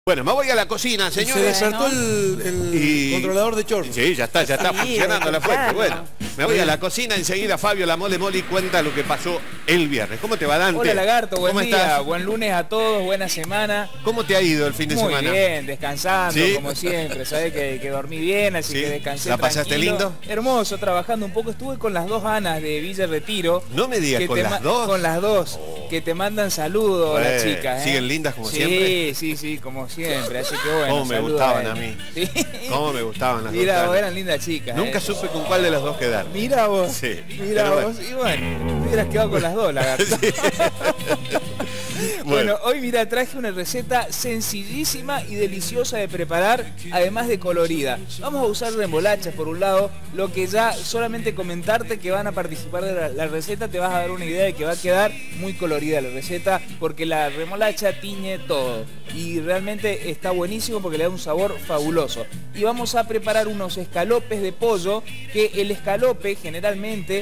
Bueno, me voy a la cocina, señores. Se despertó el controlador de short. Sí, ya está funcionando la fuente. Bueno, me voy a la cocina, enseguida Fabio La Mole Moli cuenta lo que pasó el viernes. ¿Cómo te va, Dante? Hola, Lagarto, buen ¿Cómo día, estás? buen lunes a todos, buena semana. ¿Cómo te ha ido el fin de semana? Muy bien, descansando, ¿Sí? como siempre. Sabés que dormí bien, así ¿Sí? que descansé ¿La pasaste tranquilo. lindo? Hermoso, trabajando un poco. Estuve con las dos Anas de Villa Retiro. No me digas, ¿con las dos? Con las dos, que te mandan saludos las chicas. ¿Siguen lindas como siempre? Sí, como siempre. Así que bueno, ¿Cómo me saludos gustaban a a él. mí? Sí. ¿Cómo me gustaban las Mira, dos? vos eran lindas chicas. Nunca supe con cuál de las dos quedar. Mira vos, Sí, mira pero vos. Y bueno, hubieras quedado con las dos, Lagarto. Sí. Bueno, hoy mira, traje una receta sencillísima y deliciosa de preparar, además de colorida. Vamos a usar remolachas por un lado, lo que ya solamente comentarte que van a participar de la receta te vas a dar una idea de que va a quedar muy colorida la receta, porque la remolacha tiñe todo y realmente está buenísimo porque le da un sabor fabuloso. Y vamos a preparar unos escalopes de pollo, que el escalope generalmente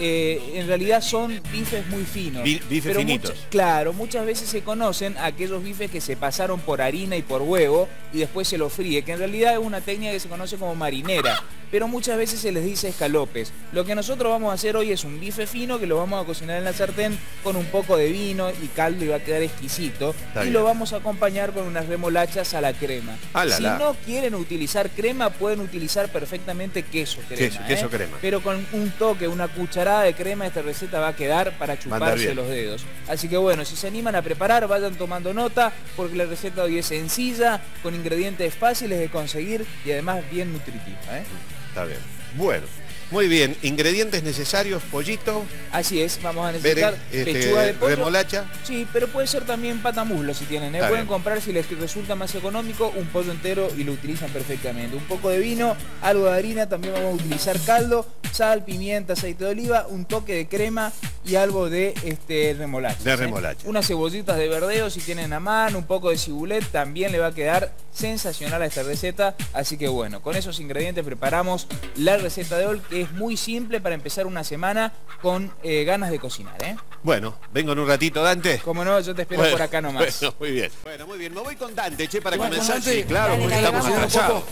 en realidad son bifes muy finos. Bifes finitos. Claro, muchas veces se conocen aquellos bifes que se pasaron por harina y por huevo y después se los fríe, que en realidad es una técnica que se conoce como marinera, pero muchas veces se les dice escalopes. Lo que nosotros vamos a hacer hoy es un bife fino que lo vamos a cocinar en la sartén con un poco de vino y caldo y va a quedar exquisito. Y lo vamos a acompañar con unas remolachas a la crema. Si no quieren utilizar crema, pueden utilizar perfectamente queso crema. Queso crema. Pero con un toque, una cucharada de crema, esta receta va a quedar para chuparse los dedos. Así que bueno, si se animan a preparar, vayan tomando nota, porque la receta de hoy es sencilla, con ingredientes fáciles de conseguir y además bien nutritiva. Está bien. Bueno, muy bien. Ingredientes necesarios: pollito. Así es, vamos a necesitar pechuga de pollo. Remolacha. Sí, pero puede ser también patamuslo si tienen. Pueden comprar, si les resulta más económico, un pollo entero y lo utilizan perfectamente. Un poco de vino, algo de harina, también vamos a utilizar caldo, sal, pimienta, aceite de oliva, un toque de crema y algo de remolacha. De remolacha. Unas cebollitas de verdeo si tienen a mano, un poco de cibulet, también le va a quedar sensacional a esta receta. Así que bueno, con esos ingredientes preparamos la receta de hoy, que es muy simple para empezar una semana con ganas de cocinar. Bueno, vengo en un ratito, Dante. Como no, yo te espero por acá nomás. Bueno, muy bien. Bueno, muy bien. Me voy con Dante, para comenzar. Dante? Sí, claro, porque estamos atrasados.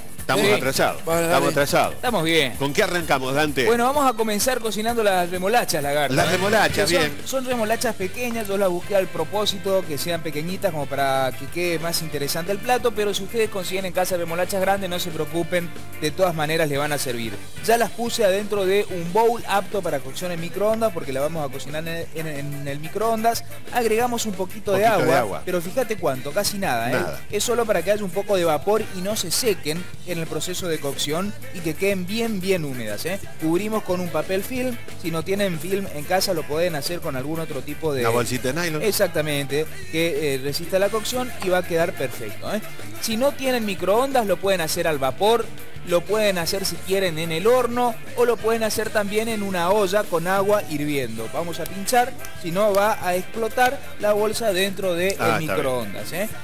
Estamos atrasados. Estamos bien. ¿Con qué arrancamos, Dante? Bueno, vamos a comenzar cocinando las remolachas, Lagarto. Las remolachas, bien. Son remolachas pequeñas, yo las busqué al propósito, que sean pequeñitas como para que quede más interesante el plato, pero si ustedes consiguen en casa remolachas grandes, no se preocupen, de todas maneras le van a servir. Ya las puse adentro de un bowl apto para cocción en microondas, porque la vamos a cocinar en el microondas. Agregamos un poquito de agua, pero fíjate cuánto, casi nada. Es solo para que haya un poco de vapor y no se sequen en el proceso de cocción y que queden bien húmedas. Cubrimos con un papel film. Si no tienen film en casa, lo pueden hacer con algún otro tipo de... Una bolsita de nylon. Exactamente, que resista la cocción y va a quedar perfecto. Si no tienen microondas, lo pueden hacer al vapor, lo pueden hacer si quieren en el horno o lo pueden hacer también en una olla con agua hirviendo. Vamos a pinchar, si no va a explotar la bolsa dentro del microondas.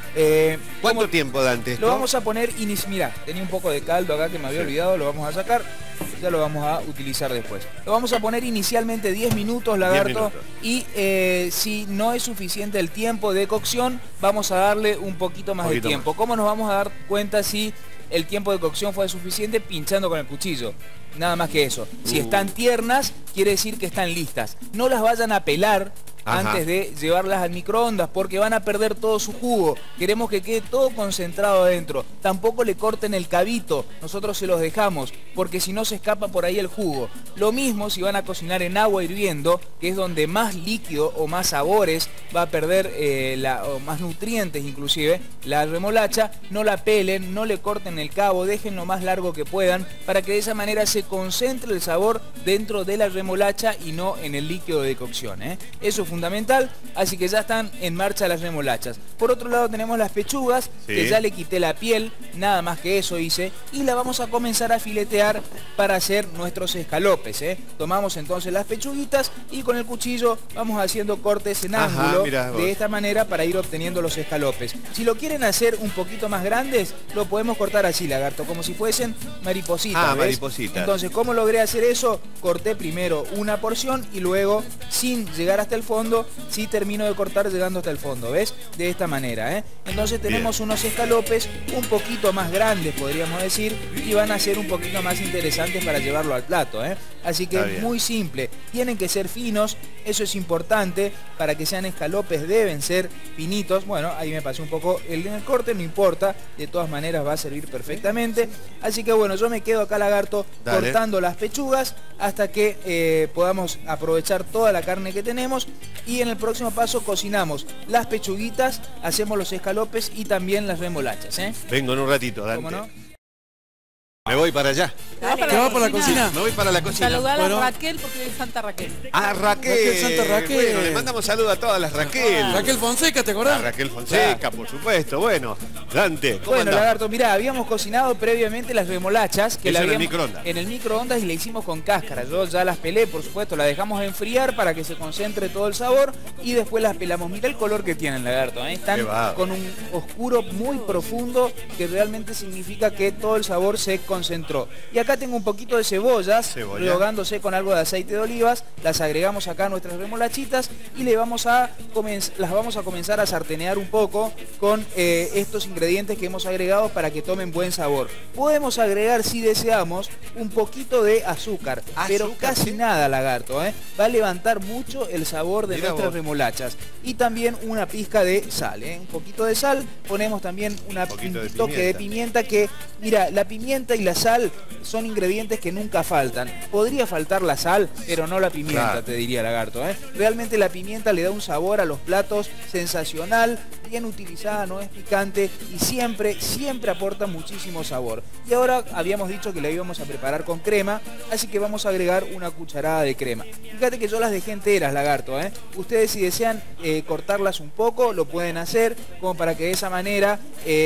¿Cuánto tiempo, Dante? Lo vamos a poner, mirá, tenía un poco de caldo acá que me había olvidado, lo vamos a sacar, ya lo vamos a utilizar después. Lo vamos a poner inicialmente 10 minutos, Lagarto, 10 minutos. Y si no es suficiente el tiempo de cocción, vamos a darle un poquito más de tiempo. ¿Cómo nos vamos a dar cuenta si el tiempo de cocción fue suficiente? Pinchando con el cuchillo. Nada más que eso. Si están tiernas, quiere decir que están listas. No las vayan a pelar antes de llevarlas al microondas, porque van a perder todo su jugo. Queremos que quede todo concentrado adentro. Tampoco le corten el cabito, nosotros se los dejamos, porque si no se escapa por ahí el jugo. Lo mismo si van a cocinar en agua hirviendo, que es donde más líquido o más sabores va a perder, o más nutrientes inclusive, la remolacha. No la pelen, no le corten el cabo, dejen lo más largo que puedan, para que de esa manera se concentre el sabor dentro de la remolacha y no en el líquido de cocción. Eso es fundamental, así que ya están en marcha las remolachas. Por otro lado tenemos las pechugas, que ya le quité la piel, nada más que eso hice, y la vamos a comenzar a filetear para hacer nuestros escalopes. Tomamos entonces las pechuguitas y con el cuchillo vamos haciendo cortes en ángulo, de esta manera, para ir obteniendo los escalopes. Si lo quieren hacer un poquito más grandes, lo podemos cortar así, Lagarto, como si fuesen maripositas. Maripositas. Entonces, ¿cómo logré hacer eso? Corté primero una porción y luego, sin llegar hasta el fondo, fondo, sí termino de cortar llegando hasta el fondo, ¿ves? De esta manera, ¿eh? Entonces tenemos unos escalopes un poquito más grandes, podríamos decir, y van a ser un poquito más interesantes para llevarlo al plato, ¿eh? Así que muy simple, tienen que ser finos, eso es importante, para que sean escalopes deben ser finitos. Bueno, ahí me pasé un poco el corte, no importa, de todas maneras va a servir perfectamente. Así que bueno, yo me quedo acá, lagarto, cortando las pechugas hasta que podamos aprovechar toda la carne que tenemos, y en el próximo paso cocinamos las pechuguitas, hacemos los escalopes y también las remolachas, ¿eh? Vengo en un ratito, Dante. ¿Cómo no? Me voy para allá. ¿Te vas para la cocina? Me voy para la cocina. Saludar a Raquel porque es Santa Raquel. Ah, Raquel. Santa Raquel. Bueno, le mandamos saludos a todas las Raquel. Raquel Fonseca, ¿te acordás? Raquel Fonseca, por supuesto. Bueno, Dante, ¿cómo Bueno, andamos? lagarto, mirá, habíamos cocinado previamente las remolachas que Eso la en el habíamos microondas. en el microondas, y le hicimos con cáscara. Yo ya las pelé, por supuesto, las dejamos enfriar para que se concentre todo el sabor y después las pelamos. Mirá el color que tienen, lagarto, ¿eh? Están con un oscuro muy profundo que realmente significa que todo el sabor se concentró. Y acá tengo un poquito de cebollas, rehogándose con algo de aceite de olivas. Las agregamos acá a nuestras remolachitas y las vamos a comenzar a sartenear un poco con estos ingredientes que hemos agregado para que tomen buen sabor. Podemos agregar, si deseamos, un poquito de azúcar, pero casi nada, lagarto, ¿eh? Va a levantar mucho el sabor de nuestras remolachas. Y también una pizca de sal, ¿eh? Un poquito de sal. Ponemos también un toque de pimienta que, mira, la pimienta y la sal son ingredientes que nunca faltan. Podría faltar la sal, pero no la pimienta, te diría, lagarto, ¿eh? Realmente la pimienta le da un sabor a los platos sensacional, bien utilizada, no es picante y siempre aporta muchísimo sabor. Y ahora habíamos dicho que la íbamos a preparar con crema, así que vamos a agregar una cucharada de crema. Fíjate que yo las dejé enteras, lagarto, ¿eh? Ustedes, si desean cortarlas un poco, lo pueden hacer, como para que de esa manera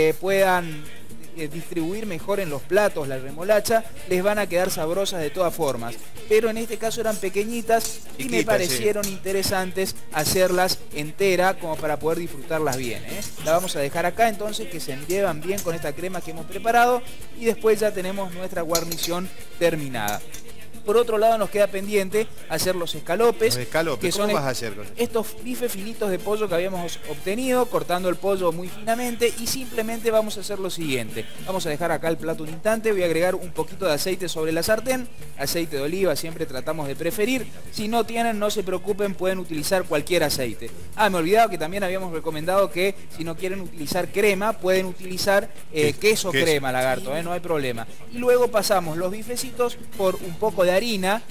puedan distribuir mejor en los platos la remolacha. Les van a quedar sabrosas de todas formas, pero en este caso eran pequeñitas y me parecieron interesantes hacerlas entera como para poder disfrutarlas bien, ¿eh? La vamos a dejar acá entonces que se llevan bien con esta crema que hemos preparado, y después ya tenemos nuestra guarnición terminada. Por otro lado nos queda pendiente hacer los escalopes. Que ¿Cómo vas a hacer con estos bifes finitos de pollo que habíamos obtenido, cortando el pollo muy finamente, y simplemente vamos a hacer lo siguiente. Vamos a dejar acá el plato un instante, voy a agregar un poquito de aceite sobre la sartén, aceite de oliva siempre tratamos de preferir. Si no tienen, no se preocupen, pueden utilizar cualquier aceite. Me he olvidado que también habíamos recomendado que si no quieren utilizar crema, pueden utilizar queso crema, lagarto, no hay problema. Y luego pasamos los bifecitos por un poco de harina.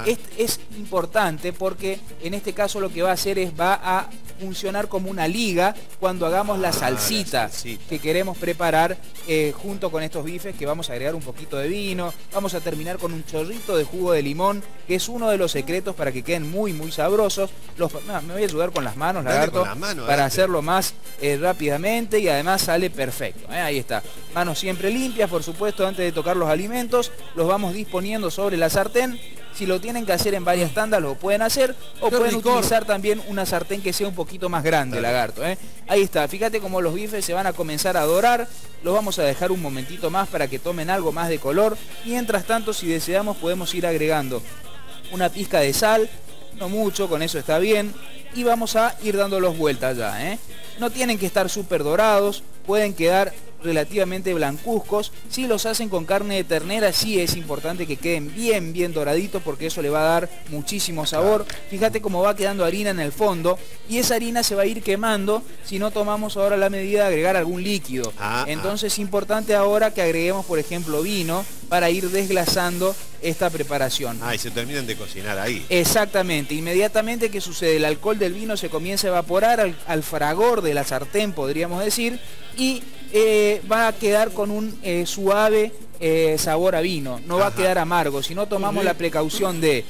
Es importante porque en este caso lo que va a hacer es va a funcionar como una liga cuando hagamos la salsita que queremos preparar junto con estos bifes, que vamos a agregar un poquito de vino, vamos a terminar con un chorrito de jugo de limón, que es uno de los secretos para que queden muy sabrosos. Me voy a ayudar con las manos, lagarto, para hacerlo más rápidamente, y además sale perfecto, ahí está. Manos siempre limpias, por supuesto, antes de tocar los alimentos. Los vamos disponiendo sobre la sartén. Si lo tienen que hacer en varias tandas, lo pueden hacer, o pueden utilizar también una sartén que sea un poquito más grande, lagarto, Ahí está, fíjate cómo los bifes se van a comenzar a dorar. Los vamos a dejar un momentito más para que tomen algo más de color. Mientras tanto, si deseamos, podemos ir agregando una pizca de sal, no mucho, con eso está bien, y vamos a ir dándolos vueltas ya, No tienen que estar súper dorados, pueden quedar relativamente blancuzcos. Si los hacen con carne de ternera, sí es importante que queden bien doraditos, porque eso le va a dar muchísimo sabor. Fíjate cómo va quedando harina en el fondo, y esa harina se va a ir quemando si no tomamos ahora la medida de agregar algún líquido. Entonces es importante ahora que agreguemos, por ejemplo, vino, para ir desglasando esta preparación. Y se terminan de cocinar ahí. Exactamente. Inmediatamente, ¿qué sucede? El alcohol del vino se comienza a evaporar al fragor de la sartén, podríamos decir, y va a quedar con un suave sabor a vino, no va a quedar amargo. Si no tomamos la precaución de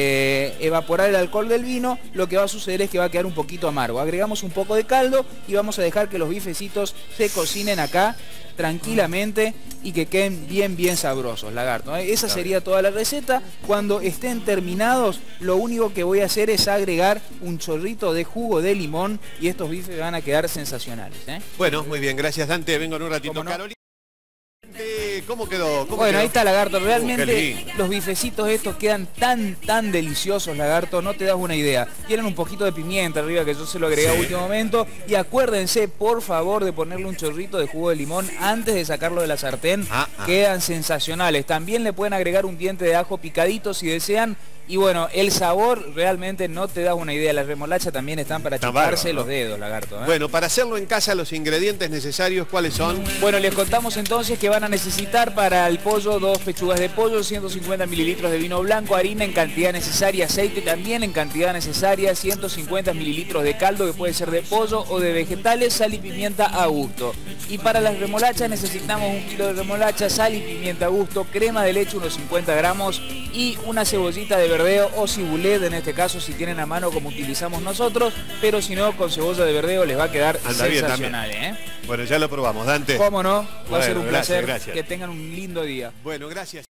evaporar el alcohol del vino, lo que va a suceder es que va a quedar un poquito amargo. Agregamos un poco de caldo y vamos a dejar que los bifecitos se cocinen acá tranquilamente y que queden bien sabrosos, lagarto, Esa sería toda la receta. Cuando estén terminados, lo único que voy a hacer es agregar un chorrito de jugo de limón, y estos bifes van a quedar sensacionales, Bueno, muy bien, gracias, Dante. Vengo en un ratito, Carolina. ¿Cómo quedó? Bueno, ahí está, lagarto. Qué Realmente lindo. los bifecitos estos quedan tan deliciosos, lagarto, no te das una idea. Tienen un poquito de pimienta arriba que yo se lo agregué a último momento. Y acuérdense, por favor, de ponerle un chorrito de jugo de limón antes de sacarlo de la sartén. Quedan sensacionales. También le pueden agregar un diente de ajo picadito si desean. Y bueno, el sabor realmente no te das una idea. Las remolachas también están para chuparse los dedos, lagarto. Bueno, para hacerlo en casa, los ingredientes necesarios, ¿cuáles son? Bueno, les contamos entonces que van a necesitar para el pollo 2 pechugas de pollo, 150 mililitros de vino blanco, harina en cantidad necesaria, aceite también en cantidad necesaria, 150 mililitros de caldo que puede ser de pollo o de vegetales, sal y pimienta a gusto. Y para las remolachas necesitamos 1 kilo de remolacha, sal y pimienta a gusto, crema de leche unos 50 gramos y una cebollita de verdeo o cibulet en este caso si tienen a mano como utilizamos nosotros, pero si no con cebolla de verdeo les va a quedar sensacional. Bueno, ya lo probamos, Dante. ¿Cómo no? Va a ser un placer. Gracias. Que tengan un lindo día. Bueno, gracias.